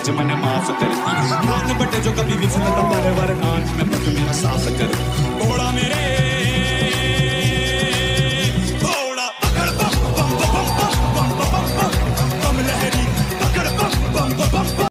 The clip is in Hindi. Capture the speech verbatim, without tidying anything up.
आज मैंने माफ कर दी। कान बटे जो कभी भी सुनता बारे बारे कान